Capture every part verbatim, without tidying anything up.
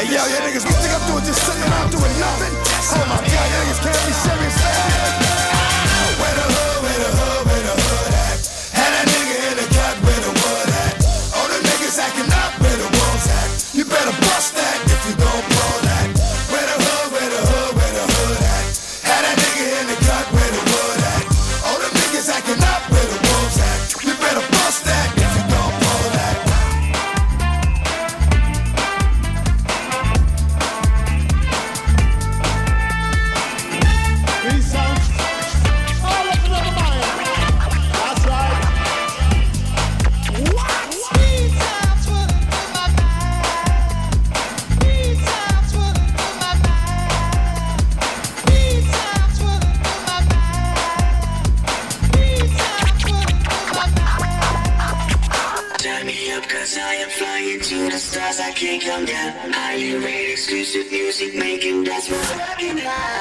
Yo, you niggas, you think I'm doing just sitting around doing nothing? Oh my God, you niggas can't be serious, man. Where the hood, where the hood, where the hood at? Had that nigga in the cut where the wood at? All the niggas acting up where the wolves at? You better bust that if you gon' blow that. Where the hood, where the hood, where the hood at? Had that nigga in the cut where the wood at? All the niggas acting up where the wolves at? You better bust that if you gon' blow that. To the stars, I can't come down. Highly rated, exclusive music, making that's what I'm rocking now.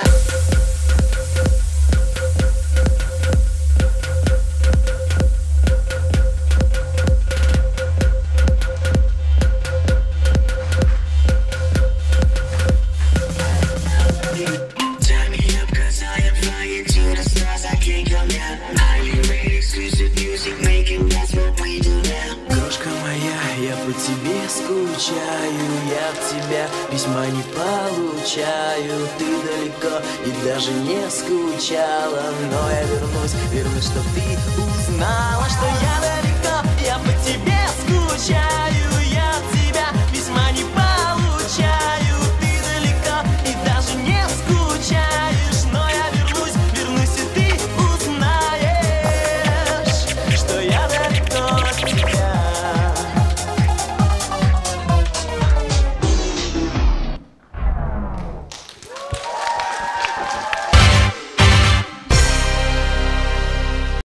Я от тебя письма не получаю. Ты далеко и даже не скучала. Но я вернусь, вернусь, чтоб ты узнала, что я далеко.